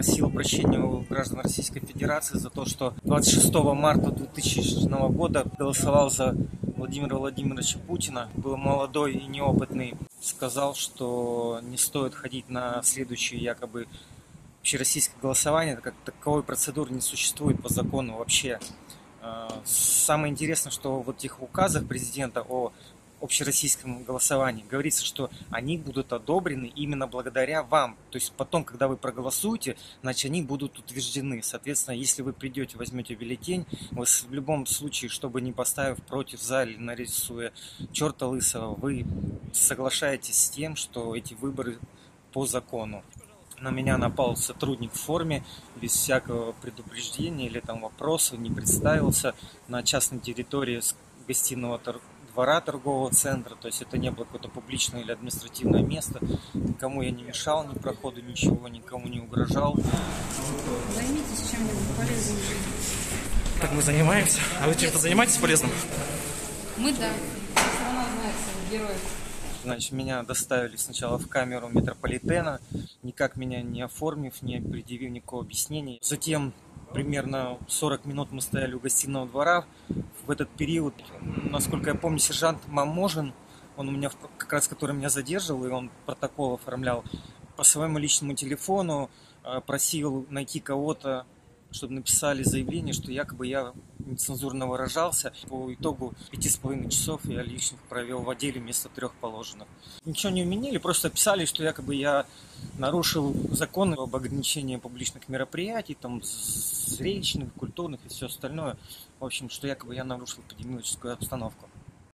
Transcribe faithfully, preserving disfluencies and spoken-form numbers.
просил прощения у граждан Российской Федерации за то, что двадцать шестого марта двухтысячного года голосовал за Владимира Владимировича Путина. Был молодой и неопытный. Сказал, что не стоит ходить на следующее якобы общероссийское голосование, так как таковой процедуры не существует по закону вообще. Самое интересное, что в этих указах президента о общероссийском голосовании говорится, что они будут одобрены именно благодаря вам. То есть потом, когда вы проголосуете, значит они будут утверждены. Соответственно, если вы придете, возьмете бюллетень, вы в любом случае, чтобы не поставив против за или нарисуя черта лысого, вы соглашаетесь с тем, что эти выборы по закону. На меня напал сотрудник в форме, без всякого предупреждения или там вопросов, не представился, на частной территории гостиного двора торгового центра, то есть это не было какое-то публичное или административное место, никому я не мешал, ни проходу, ничего, никому не угрожал. Займитесь чем-нибудь полезным. Так мы занимаемся. А вы чем-то занимаетесь полезным? Мы да. Все равно знает своих героев. Значит, меня доставили сначала в камеру метрополитена, никак меня не оформив, не предъявив никакого объяснения. Затем примерно сорок минут мы стояли у гостиного двора. В этот период, насколько я помню, сержант Маможин, он у меня как раз, который меня задерживал, и он протокол оформлял, по своему личному телефону просил найти кого-то, чтобы написали заявление, что якобы я нецензурно выражался. По итогу пяти с половиной часов я лишних провел в отделе вместо трех положенных. Ничего не уменили, просто писали, что якобы я нарушил законы об ограничении публичных мероприятий, там, зрелищных, культурных и все остальное. В общем, что якобы я нарушил эпидемиологическую обстановку.